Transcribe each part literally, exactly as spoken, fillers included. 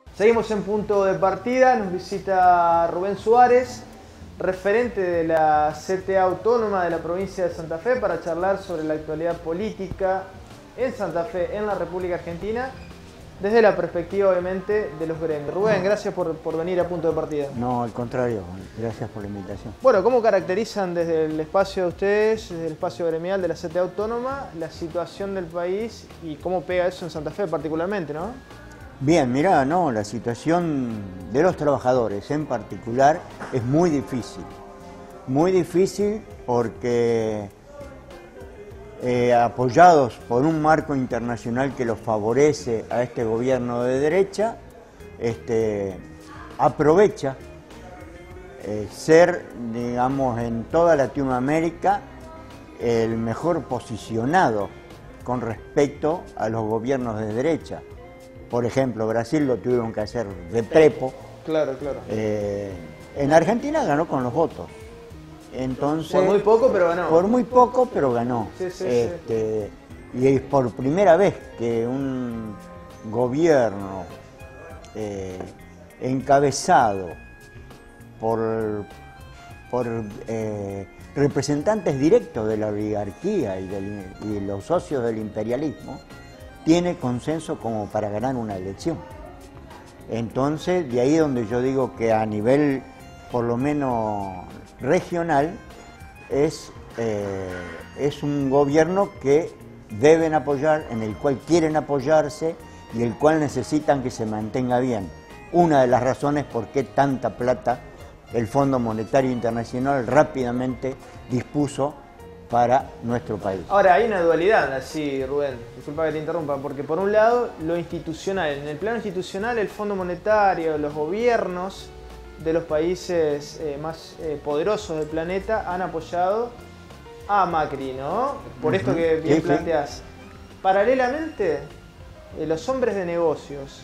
Seguimos en punto de partida, nos visita Rubén Suárez, referente de la C T A Autónoma de la provincia de Santa Fe, para charlar sobre la actualidad política en Santa Fe, en la República Argentina, desde la perspectiva, obviamente, de los gremios. Rubén, gracias por, por venir a punto de partida. No, al contrario, gracias por la invitación. Bueno, ¿cómo caracterizan desde el espacio de ustedes, desde el espacio gremial de la C T A Autónoma, la situación del país y cómo pega eso en Santa Fe particularmente, no? Bien, mirá, no, la situación de los trabajadores en particular es muy difícil. Muy difícil porque eh, apoyados por un marco internacional que los favorece a este gobierno de derecha, este, aprovecha eh, ser, digamos, en toda Latinoamérica el mejor posicionado con respecto a los gobiernos de derecha. Por ejemplo, Brasil lo tuvieron que hacer de prepo. Claro, claro. Eh, en Argentina ganó con los votos. Entonces, por muy poco, pero ganó. Por muy poco, pero ganó. Sí, sí, este, sí. Y es por primera vez que un gobierno eh, encabezado por, por eh, representantes directos de la oligarquía y, del, y los socios del imperialismo, tiene consenso como para ganar una elección. Entonces, de ahí donde yo digo que a nivel, por lo menos regional, es, eh, es un gobierno que deben apoyar, en el cual quieren apoyarse y el cual necesitan que se mantenga bien. Una de las razones por qué tanta plata el Fondo Monetario Internacional rápidamente dispuso para nuestro país. Ahora, hay una dualidad, así, Rubén, disculpa que te interrumpa, porque por un lado, lo institucional, en el plano institucional, el Fondo Monetario, los gobiernos de los países eh, más eh, poderosos del planeta han apoyado a Macri, ¿no? Por uh-huh. esto que bien sí, planteás. Sí. Paralelamente, eh, los hombres de negocios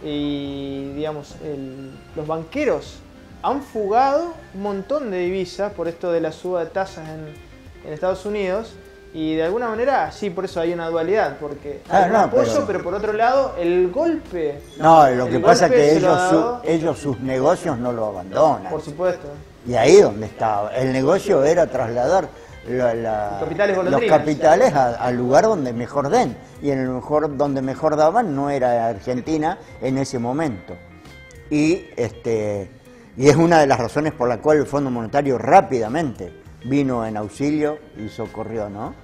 y, digamos, el, los banqueros han fugado un montón de divisas por esto de la suba de tasas en en Estados Unidos, y de alguna manera sí, por eso hay una dualidad, porque hay ah, un no, apoyo, pero... pero por otro lado el golpe... No, lo que pasa es que ellos, dado... su, ellos sus negocios no lo abandonan. Por supuesto. Y ahí donde estaba. El negocio era trasladar la, la, los capitales, los capitales a, al lugar donde mejor den, y en el mejor donde mejor daban no era Argentina en ese momento. Y, este, y es una de las razones por la cual el Fondo Monetario rápidamente vino en auxilio y socorrió, ¿no?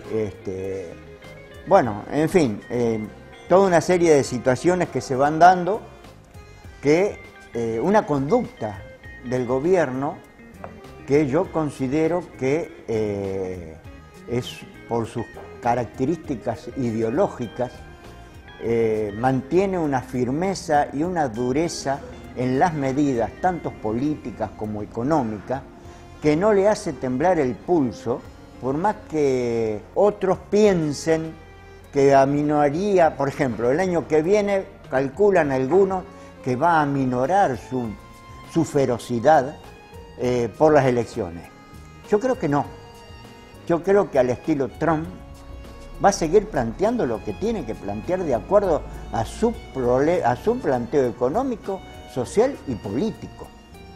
Este, bueno, en fin, eh, toda una serie de situaciones que se van dando, que eh, una conducta del gobierno que yo considero que eh, es por sus características ideológicas, eh, mantiene una firmeza y una dureza en las medidas, tanto políticas como económicas, que no le hace temblar el pulso, por más que otros piensen que aminoraría, por ejemplo, el año que viene calculan algunos que va a aminorar su, su ferocidad eh, por las elecciones. Yo creo que no. Yo creo que al estilo Trump va a seguir planteando lo que tiene que plantear de acuerdo a su, prole a su planteo económico, social y político.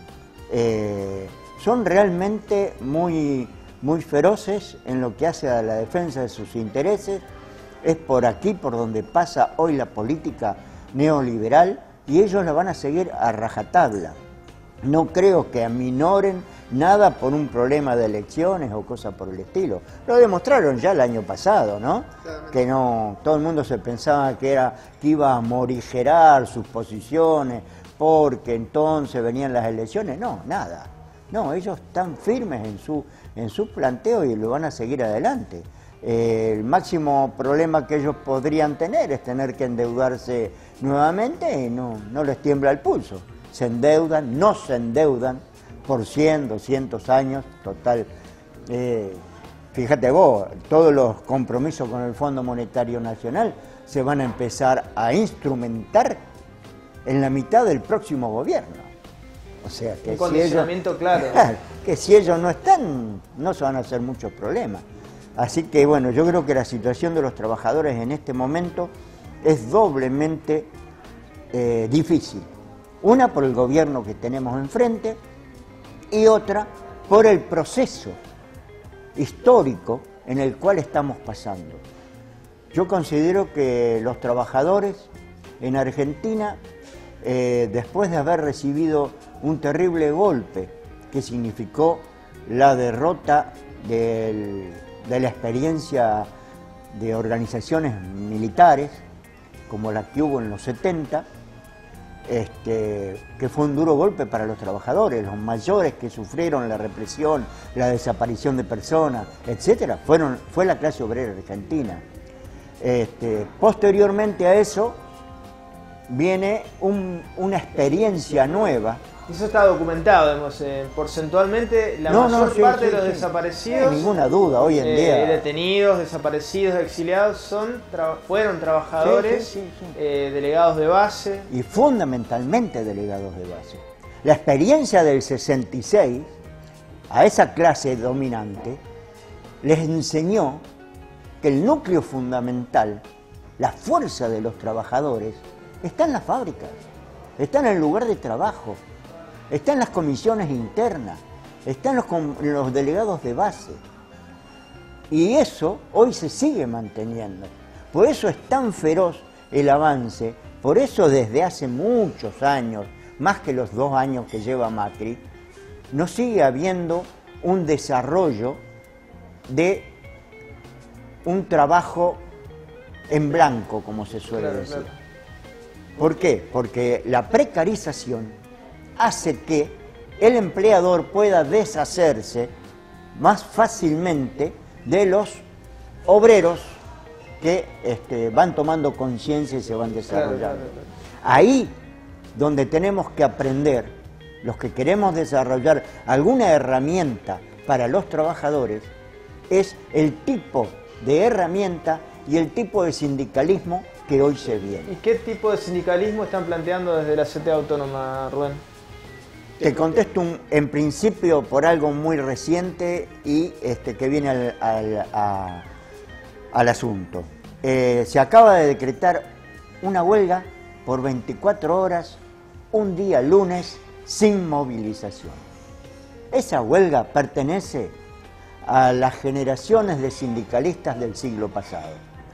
Eh, Son realmente muy, muy feroces en lo que hace a la defensa de sus intereses. Es por aquí por donde pasa hoy la política neoliberal y ellos la van a seguir a rajatabla. No creo que aminoren nada por un problema de elecciones o cosas por el estilo. Lo demostraron ya el año pasado, ¿no? Que no, todo el mundo se pensaba que, era, que iba a morigerar sus posiciones porque entonces venían las elecciones. No, nada. No, ellos están firmes en su, en su planteo y lo van a seguir adelante. Eh, el máximo problema que ellos podrían tener es tener que endeudarse nuevamente y no, no les tiembla el pulso. Se endeudan, no se endeudan por cien, doscientos años, total. Eh, fíjate vos, todos los compromisos con el Fondo Monetario Nacional se van a empezar a instrumentar en la mitad del próximo gobierno. O sea, que un condicionamiento si ellos, claro. Que si ellos no están, no se van a hacer muchos problemas. Así que bueno, yo creo que la situación de los trabajadores en este momento es doblemente eh, difícil. Una por el gobierno que tenemos enfrente y otra por el proceso histórico en el cual estamos pasando. Yo considero que los trabajadores en Argentina, eh, después de haber recibido un terrible golpe que significó la derrota del, de la experiencia de organizaciones militares, como la que hubo en los setenta, este, que fue un duro golpe para los trabajadores, los mayores que sufrieron la represión, la desaparición de personas, etcétera, fueron, fue la clase obrera argentina. Este, posteriormente a eso viene un, una experiencia nueva. Eso está documentado, digamos, eh, porcentualmente la no, mayor no, sí, parte sí, de los sí. desaparecidos, No hay ninguna duda, hoy en eh, día detenidos, desaparecidos, exiliados, son tra fueron trabajadores, sí, sí, sí, sí. Eh, delegados de base. Y fundamentalmente delegados de base. La experiencia del sesenta y seis a esa clase dominante les enseñó que el núcleo fundamental, la fuerza de los trabajadores, está en las fábricas, está en el lugar de trabajo, está en las comisiones internas, está en los, en los delegados de base. Y eso hoy se sigue manteniendo. Por eso es tan feroz el avance, por eso desde hace muchos años, más que los dos años que lleva Macri, no sigue habiendo un desarrollo de un trabajo en blanco, como se suele Claro, decir. claro. ¿Por qué? Porque la precarización hace que el empleador pueda deshacerse más fácilmente de los obreros que este, van tomando conciencia y se van desarrollando. Claro, claro, claro. Ahí donde tenemos que aprender, los que queremos desarrollar alguna herramienta para los trabajadores, es el tipo de herramienta y el tipo de sindicalismo que hoy se viene. ¿Y qué tipo de sindicalismo están planteando desde la C T A Autónoma, Rubén? Te contesto un, en principio por algo muy reciente y este, que viene al, al, a, al asunto. Eh, se acaba de decretar una huelga por veinticuatro horas, un día lunes, sin movilización. Esa huelga pertenece a las generaciones de sindicalistas del siglo pasado.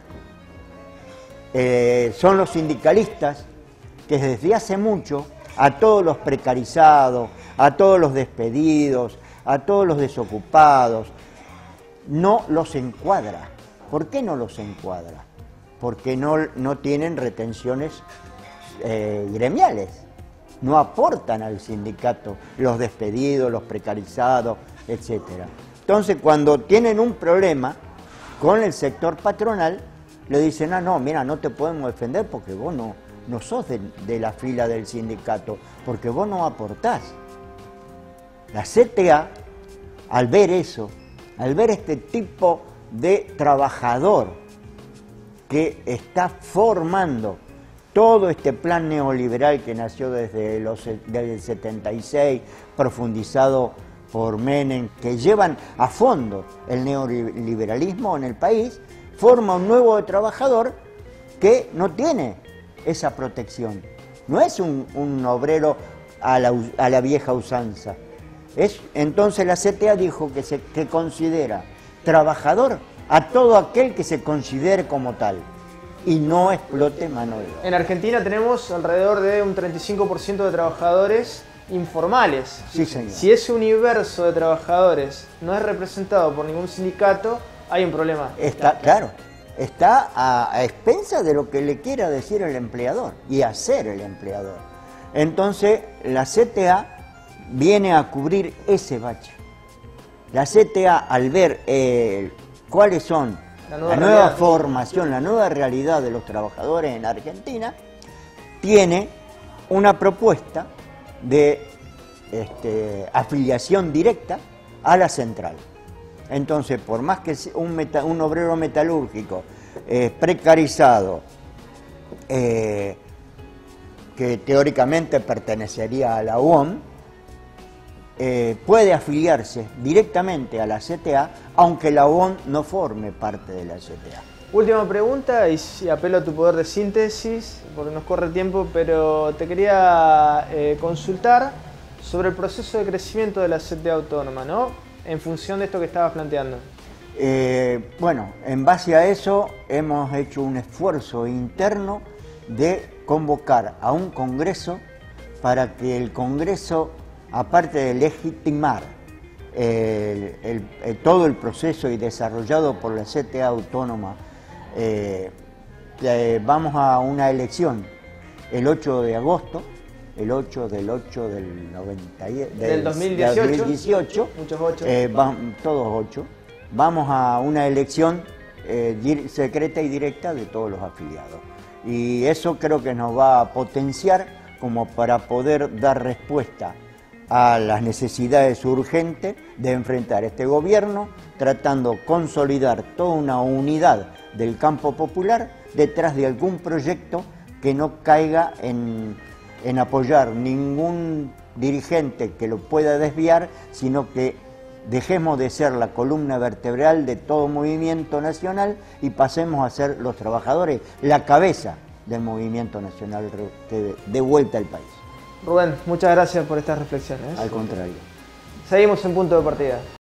Eh, son los sindicalistas que desde hace mucho a todos los precarizados, a todos los despedidos, a todos los desocupados, no los encuadra. ¿Por qué no los encuadra? Porque no, no tienen retenciones eh, gremiales, no aportan al sindicato los despedidos, los precarizados, etcétera. Entonces, cuando tienen un problema con el sector patronal, le dicen, ah, no, mira, no te podemos defender porque vos no, no sos de, de la fila del sindicato, porque vos no aportás. La C T A, al ver eso, al ver este tipo de trabajador que está formando todo este plan neoliberal que nació desde, los, desde el setenta y seis, profundizado por Menem, que llevan a fondo el neoliberalismo en el país, forma un nuevo trabajador que no tiene esa protección. No es un, un obrero a la, a la vieja usanza. Es, entonces la C T A dijo que, se, que considera trabajador a todo aquel que se considere como tal y no explote mano de obra. En Argentina tenemos alrededor de un treinta y cinco por ciento de trabajadores informales. Sí, señor. Si ese universo de trabajadores no es representado por ningún sindicato, hay un problema. Está, claro, está a, a expensas de lo que le quiera decir el empleador y hacer el empleador. Entonces, la C T A viene a cubrir ese bache. La C T A, al ver eh, cuáles son la nueva, la nueva formación, la nueva realidad de los trabajadores en Argentina, tiene una propuesta de este, afiliación directa a la central. Entonces, por más que un, meta, un obrero metalúrgico eh, precarizado, eh, que teóricamente pertenecería a la U O M, eh, puede afiliarse directamente a la C T A, aunque la U O M no forme parte de la C T A. Última pregunta, y si apelo a tu poder de síntesis, porque nos corre el tiempo, pero te quería eh, consultar sobre el proceso de crecimiento de la C T A autónoma, ¿no? En función de esto que estabas planteando. Eh, bueno, en base a eso hemos hecho un esfuerzo interno de convocar a un congreso para que el congreso, aparte de legitimar eh, el, el, el, todo el proceso y desarrollado por la C T A autónoma, eh, eh, vamos a una elección el ocho de agosto, el ocho del ocho del noventa, del, del dos mil dieciocho, dos mil dieciocho, muchos ocho, eh, van, todos ocho. Vamos a una elección eh, secreta y directa de todos los afiliados. Y eso creo que nos va a potenciar como para poder dar respuesta a las necesidades urgentes de enfrentar este gobierno, tratando de consolidar toda una unidad del campo popular detrás de algún proyecto que no caiga en, en apoyar ningún dirigente que lo pueda desviar, sino que dejemos de ser la columna vertebral de todo movimiento nacional y pasemos a ser los trabajadores, la cabeza del movimiento nacional que dé vuelta al país. Rubén, muchas gracias por estas reflexiones. Al contrario. Seguimos en Punto de Partida.